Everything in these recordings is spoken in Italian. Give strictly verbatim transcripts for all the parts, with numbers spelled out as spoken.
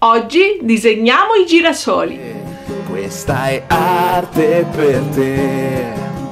Oggi disegniamo i girasoli. Questa è arte per te,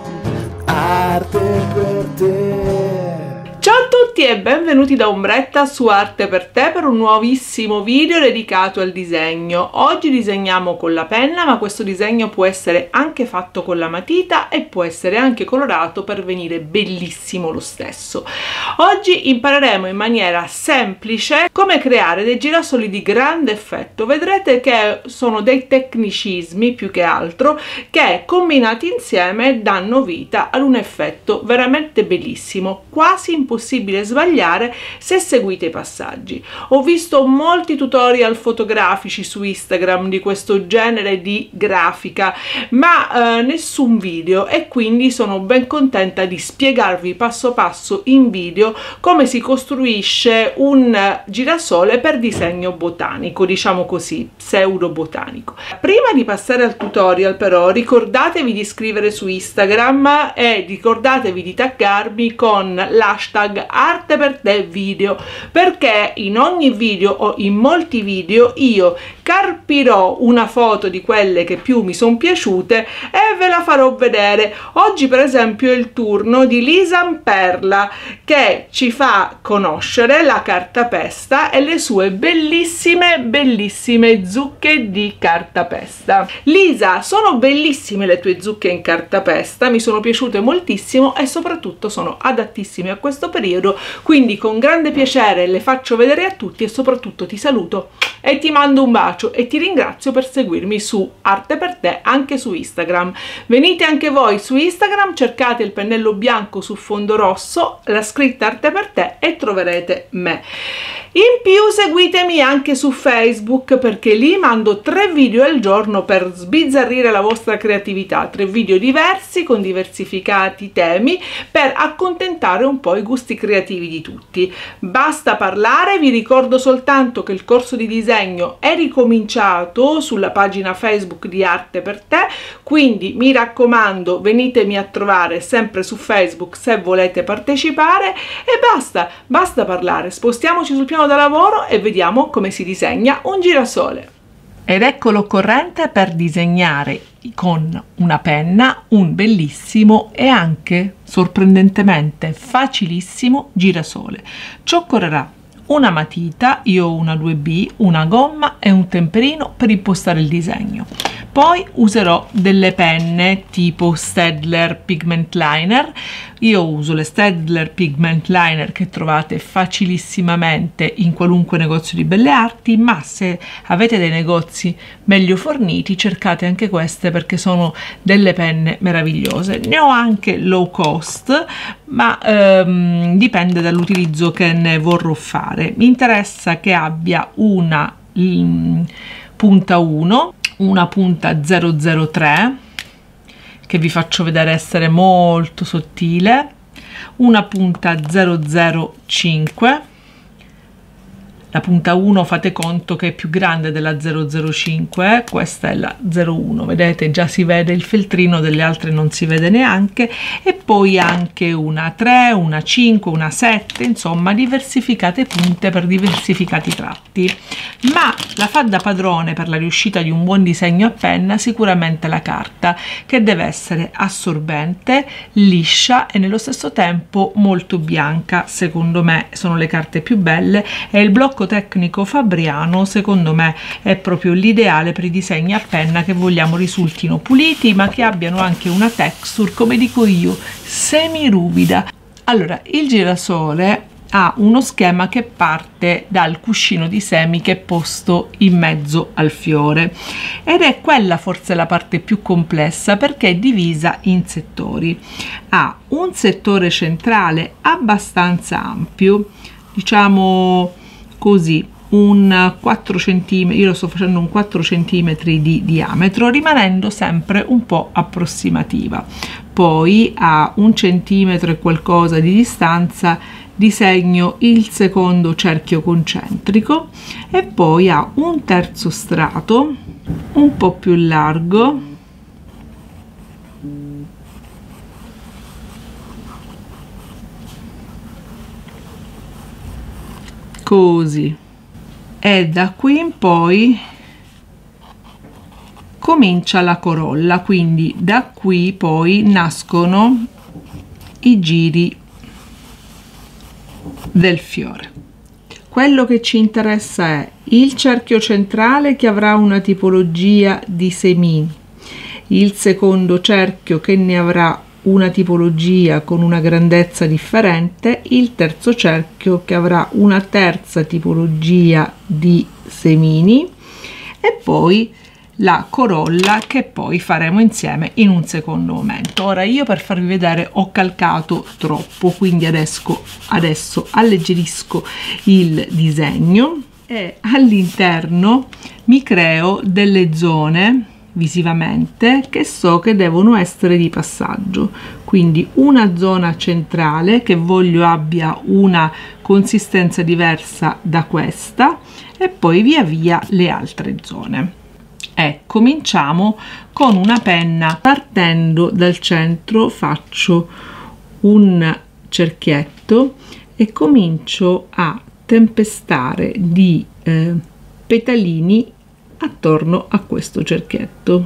arte per te. Ciao a tutti e benvenuti da Ombretta su Arte per Te per un nuovissimo video dedicato al disegno. Oggi disegniamo con la penna, ma questo disegno può essere anche fatto con la matita e può essere anche colorato per venire bellissimo lo stesso. Oggi impareremo in maniera semplice come creare dei girasoli di grande effetto. Vedrete che sono dei tecnicismi più che altro che combinati insieme danno vita ad un effetto veramente bellissimo, quasi impossibile possibile sbagliare se seguite i passaggi. Ho visto molti tutorial fotografici su Instagram di questo genere di grafica, ma eh, nessun video, e quindi sono ben contenta di spiegarvi passo passo in video come si costruisce un girasole per disegno botanico, diciamo così, pseudo botanico. Prima di passare al tutorial però ricordatevi di iscrivere su Instagram e ricordatevi di taggarmi con l'hashtag Arte per Te video, perché in ogni video o in molti video io carpirò una foto di quelle che più mi sono piaciute e ve la farò vedere. Oggi per esempio è il turno di Lisa Amperla, che ci fa conoscere la cartapesta e le sue bellissime bellissime zucche di cartapesta. Lisa, sono bellissime le tue zucche in cartapesta, mi sono piaciute moltissimo e soprattutto sono adattissime a questo periodo, quindi con grande piacere le faccio vedere a tutti e soprattutto ti saluto e ti mando un bacio e ti ringrazio per seguirmi su Arte per Te anche su Instagram. Venite anche voi su Instagram, cercate il pennello bianco su fondo rosso, la scritta Arte per Te e troverete me. In più seguitemi anche su Facebook, perché lì mando tre video al giorno per sbizzarrire la vostra creatività, tre video diversi con diversificati temi per accontentare un po' i gusti creativi di tutti. Basta parlare, vi ricordo soltanto che il corso di disegno è ricominciato sulla pagina Facebook di Arte per Te, quindi mi raccomando venitemi a trovare sempre su Facebook se volete partecipare e basta, basta parlare, spostiamoci sul piano da lavoro e vediamo come si disegna un girasole. Ed ecco l'occorrente per disegnare con una penna un bellissimo e anche sorprendentemente facilissimo girasole. Ci occorrerà una matita, io ho una due B, una gomma e un temperino per impostare il disegno. Poi userò delle penne tipo Staedtler Pigment Liner. Io uso le Staedtler Pigment Liner che trovate facilissimamente in qualunque negozio di belle arti, ma se avete dei negozi meglio forniti cercate anche queste perché sono delle penne meravigliose. Ne ho anche low cost, ma ehm, dipende dall'utilizzo che ne vorrò fare. Mi interessa che abbia una mm, punta uno, una punta zero zero tre che vi faccio vedere essere molto sottile, una punta zero zero cinque. La punta uno fate conto che è più grande della zero zero cinque, questa è la zero uno, vedete già si vede il feltrino, delle altre non si vede neanche, e poi anche una tre, una cinque, una sette, insomma diversificate punte per diversificati tratti. Ma la fa da padrone per la riuscita di un buon disegno a penna sicuramente la carta, che deve essere assorbente, liscia e nello stesso tempo molto bianca. Secondo me sono le carte più belle e il blocco tecnico Fabriano secondo me è proprio l'ideale per i disegni a penna che vogliamo risultino puliti ma che abbiano anche una texture, come dico io, semi ruvida. Allora, il girasole ha uno schema che parte dal cuscino di semi che è posto in mezzo al fiore ed è quella forse la parte più complessa perché è divisa in settori. Ha un settore centrale abbastanza ampio, diciamo così, un quattro centimetri, io lo sto facendo un quattro centimetri di diametro, rimanendo sempre un po' approssimativa. Poi a un centimetro e qualcosa di distanza disegno il secondo cerchio concentrico e poi ha un terzo strato un po' più largo così, e da qui in poi comincia la corolla, quindi da qui poi nascono i giri del fiore. Quello che ci interessa è il cerchio centrale che avrà una tipologia di semini, il secondo cerchio che ne avrà una tipologia con una grandezza differente, il terzo cerchio che avrà una terza tipologia di semini e poi la corolla che poi faremo insieme in un secondo momento. Ora io per farvi vedere ho calcato troppo, quindi adesso, adesso alleggerisco il disegno e all'interno mi creo delle zone visivamente che so che devono essere di passaggio, quindi una zona centrale che voglio abbia una consistenza diversa da questa e poi via via le altre zone. E cominciamo con una penna, partendo dal centro faccio un cerchietto e comincio a tempestare di eh, petalini attorno a questo cerchietto.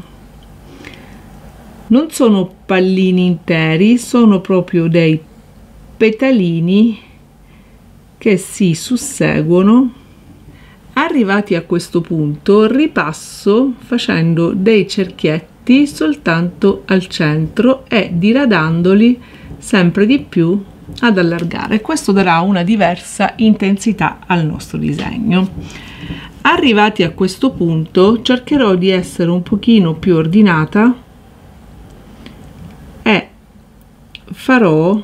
Non sono pallini interi, sono proprio dei petalini che si susseguono. Arrivati a questo punto ripasso facendo dei cerchietti soltanto al centro e diradandoli sempre di più ad allargare. Questo darà una diversa intensità al nostro disegno. Arrivati a questo punto cercherò di essere un pochino più ordinata e farò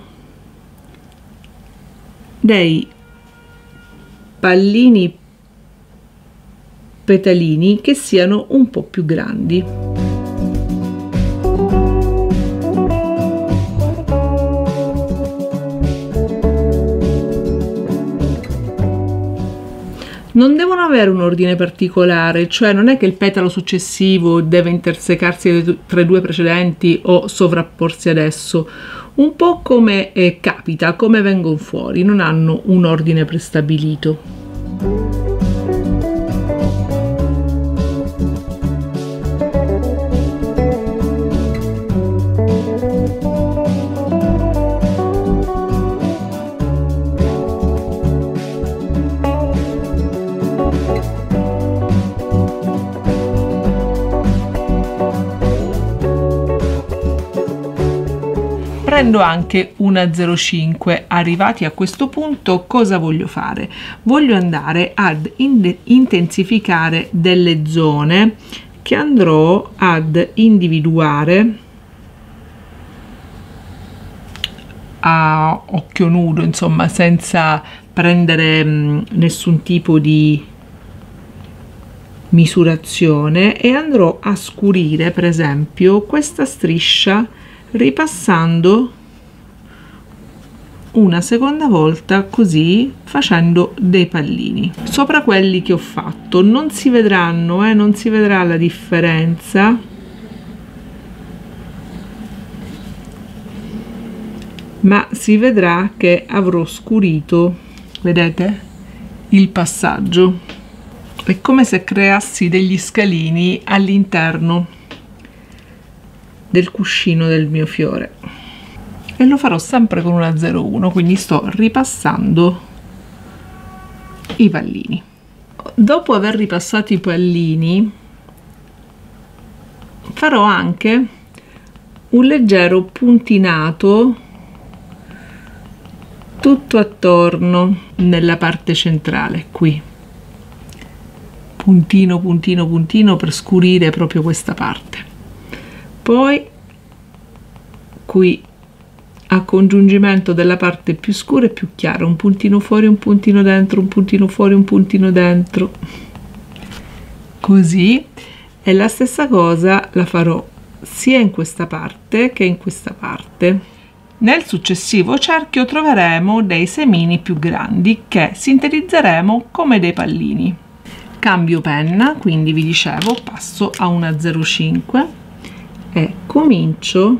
dei pallini petalini che siano un po' più grandi. Non devono avere un ordine particolare, cioè non è che il petalo successivo deve intersecarsi tra i due precedenti o sovrapporsi adesso, un po' come eh, capita, come vengono fuori, non hanno un ordine prestabilito. Prendo anche una zero cinque. Arrivati a questo punto cosa voglio fare? Voglio andare ad intensificare delle zone che andrò ad individuare a occhio nudo, insomma senza prendere mh, nessun tipo di misurazione, e andrò a scurire per esempio questa striscia ripassando una seconda volta, così facendo dei pallini sopra quelli che ho fatto. Non si vedranno, eh, non si vedrà la differenza, ma si vedrà che avrò scurito, vedete, il passaggio. È come se creassi degli scalini all'interno del cuscino del mio fiore, e lo farò sempre con una zero uno, quindi sto ripassando i pallini. Dopo aver ripassato i pallini farò anche un leggero puntinato tutto attorno nella parte centrale, qui puntino puntino puntino per scurire proprio questa parte. Poi qui a congiungimento della parte più scura e più chiara, un puntino fuori, un puntino dentro, un puntino fuori, un puntino dentro, così. E la stessa cosa la farò sia in questa parte che in questa parte. Nel successivo cerchio troveremo dei semini più grandi che sintetizzeremo come dei pallini. Cambio penna, quindi vi dicevo, passo a una zero cinque e comincio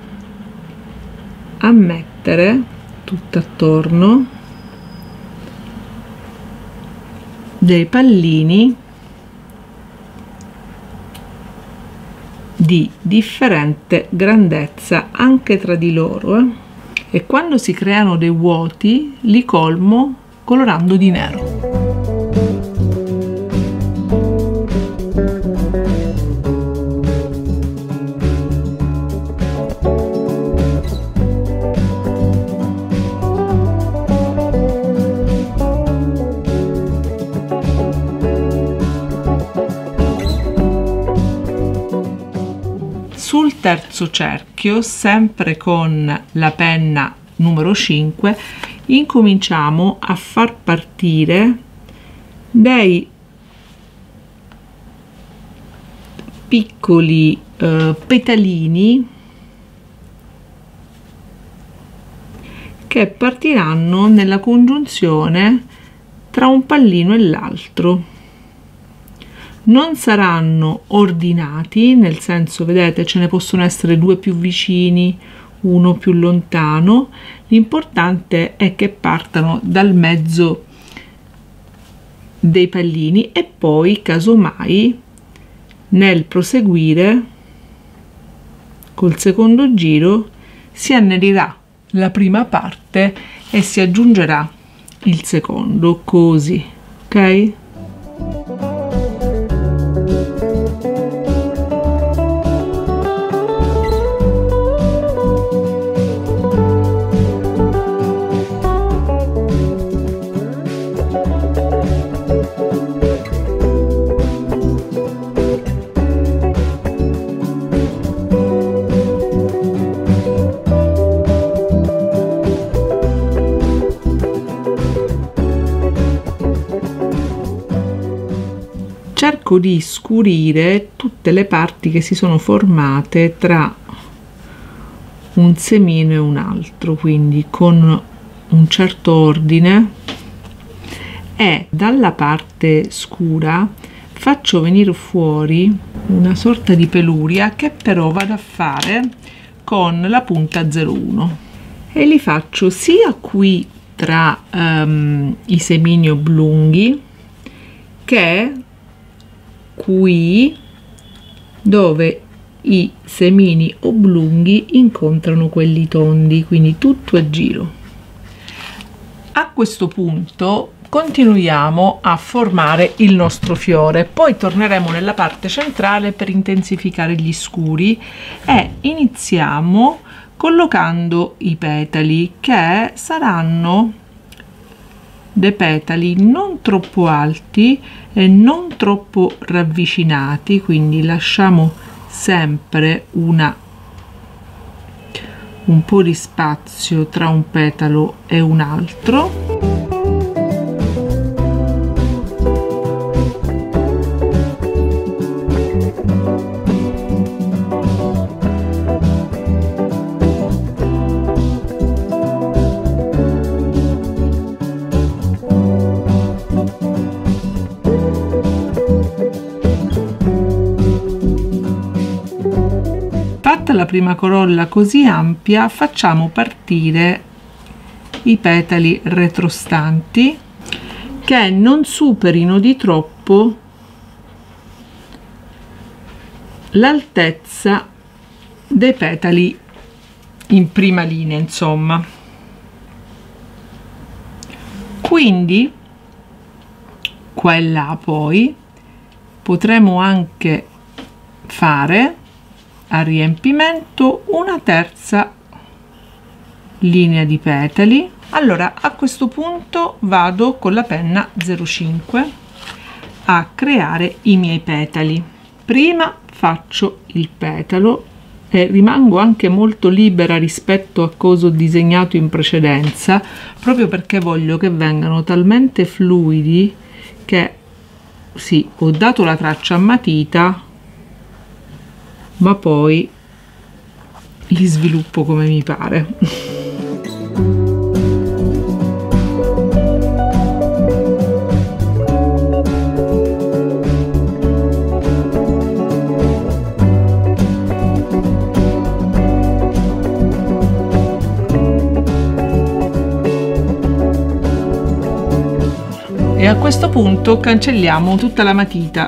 a mettere tutto attorno dei pallini di differente grandezza anche tra di loro, eh? E quando si creano dei vuoti li colmo colorando di nero. Sul terzo cerchio, sempre con la penna numero cinque, incominciamo a far partire dei piccoli eh, petalini che partiranno nella congiunzione tra un pallino e l'altro. Non saranno ordinati, nel senso, vedete, ce ne possono essere due più vicini, uno più lontano. L'importante è che partano dal mezzo dei pallini e poi, casomai, nel proseguire col secondo giro si annerirà la prima parte e si aggiungerà il secondo, così, ok? Cerco di scurire tutte le parti che si sono formate tra un semino e un altro, quindi con un certo ordine, e dalla parte scura faccio venire fuori una sorta di peluria che però vado a fare con la punta zero uno e li faccio sia qui tra um, i semini oblunghi che qui dove i semini oblunghi incontrano quelli tondi, quindi tutto a giro. A questo punto continuiamo a formare il nostro fiore, poi torneremo nella parte centrale per intensificare gli scuri e iniziamo collocando i petali, che saranno dei petali non troppo alti e non troppo ravvicinati, quindi lasciamo sempre una un po' di spazio tra un petalo e un altro. La prima corolla così ampia, facciamo partire i petali retrostanti che non superino di troppo l'altezza dei petali in prima linea, insomma. Quindi qua e là poi potremo anche fare a riempimento una terza linea di petali. Allora, a questo punto vado con la penna zero cinque a creare i miei petali. Prima faccio il petalo e rimango anche molto libera rispetto a cosa ho disegnato in precedenza, proprio perché voglio che vengano talmente fluidi che sì, ho dato la traccia a matita, ma poi li sviluppo come mi pare. e a questo punto cancelliamo tutta la matita,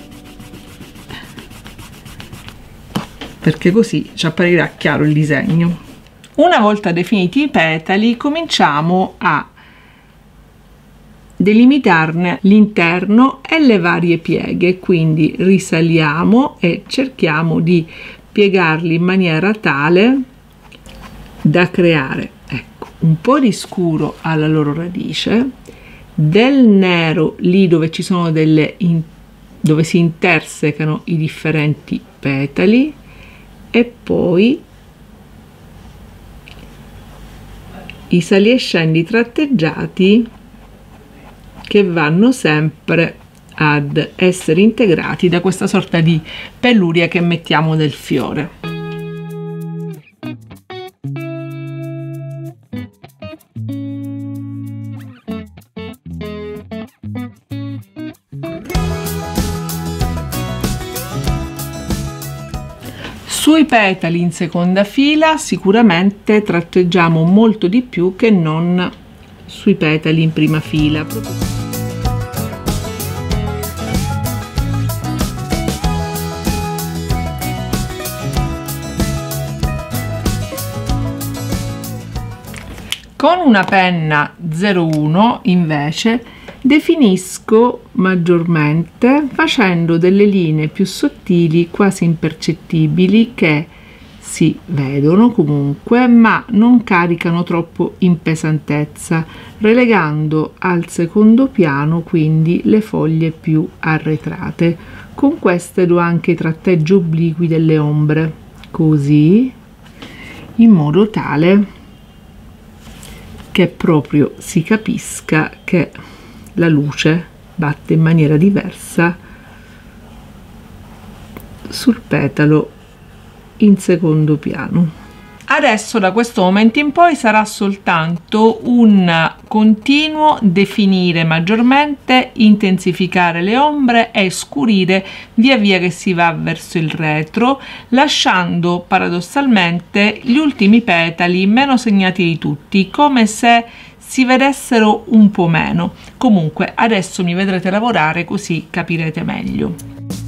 perché così ci apparirà chiaro il disegno. Una volta definiti i petali, cominciamo a delimitarne l'interno e le varie pieghe, quindi risaliamo e cerchiamo di piegarli in maniera tale da creare, ecco, un po' di scuro alla loro radice, del nero lì dove ci sono delle in, dove si intersecano i differenti petali, e poi i sali e scendi tratteggiati che vanno sempre ad essere integrati da questa sorta di peluria che mettiamo del fiore. Sui petali in seconda fila sicuramente tratteggiamo molto di più che non sui petali in prima fila. Con una penna zero uno invece definisco maggiormente facendo delle linee più sottili, quasi impercettibili, che si vedono comunque ma non caricano troppo in pesantezza, relegando al secondo piano quindi le foglie più arretrate. Con queste do anche i tratteggi obliqui delle ombre, così, in modo tale che proprio si capisca che la luce batte in maniera diversa sul petalo in secondo piano. Adesso da questo momento in poi sarà soltanto un continuo definire maggiormente, intensificare le ombre e scurire via via che si va verso il retro, lasciando paradossalmente gli ultimi petali meno segnati di tutti, come se si vedessero un po' meno. Comunque adesso mi vedrete lavorare, così capirete meglio.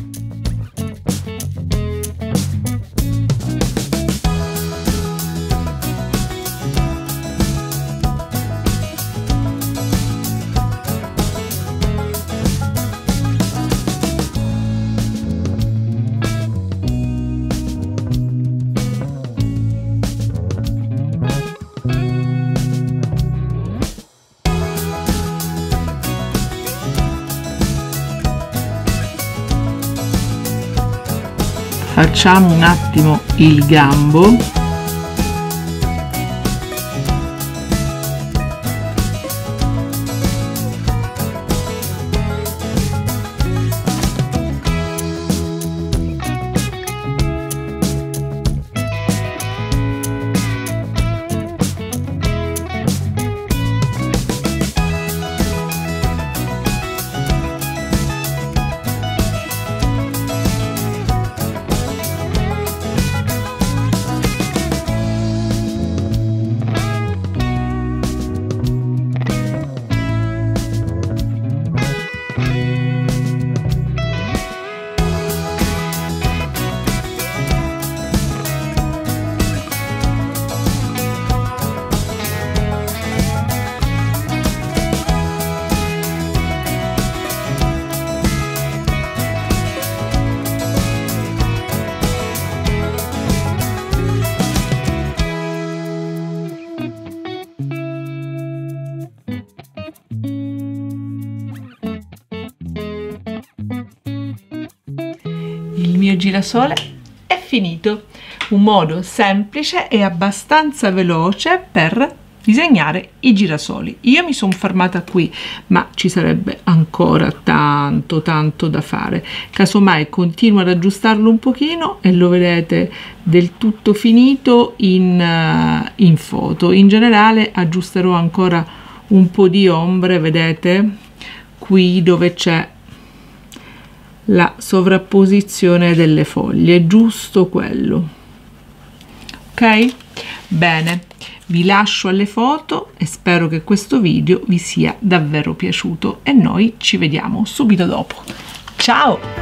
Facciamo un attimo il gambo. Il mio girasole è finito. Un modo semplice e abbastanza veloce per disegnare i girasoli. Io mi sono fermata qui, ma ci sarebbe ancora tanto tanto da fare. Casomai continuo ad aggiustarlo un pochino e lo vedete del tutto finito in, uh, in foto. In generale aggiusterò ancora un po' di ombre, vedete qui dove c'è la sovrapposizione delle foglie, giusto quello, ok? Bene, vi lascio alle foto e spero che questo video vi sia davvero piaciuto e noi ci vediamo subito dopo. Ciao!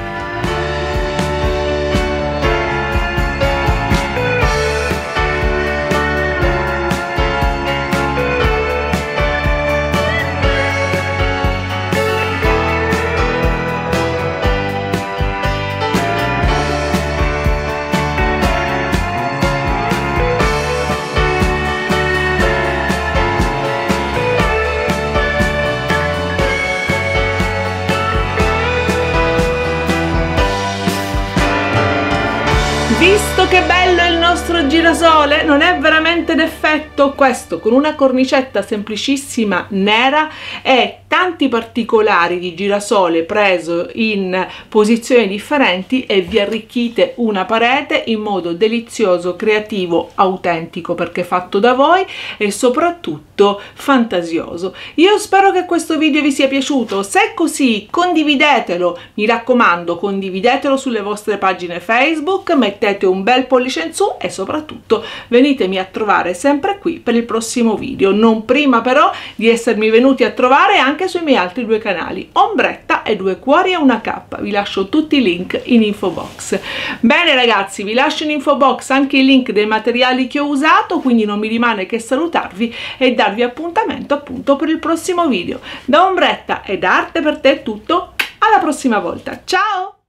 Visto che bello è il nostro girasole? Non è veramente d'effetto? Questo con una cornicetta semplicissima nera e tanti particolari di girasole preso in posizioni differenti, e vi arricchite una parete in modo delizioso, creativo, autentico perché fatto da voi e soprattutto fantasioso. Io spero che questo video vi sia piaciuto. Se è così, condividetelo, mi raccomando, condividetelo sulle vostre pagine Facebook, mettete un bel pollice in su e soprattutto venitemi a trovare sempre qui per il prossimo video, non prima però di essermi venuti a trovare anche sui miei altri due canali, Ombretta e Due Cuori e una K. Vi lascio tutti i link in info box. Bene ragazzi, vi lascio in info box anche i link dei materiali che ho usato, quindi non mi rimane che salutarvi e darvi appuntamento appunto per il prossimo video. Da Ombretta e da Arte per Te è tutto, alla prossima volta, ciao!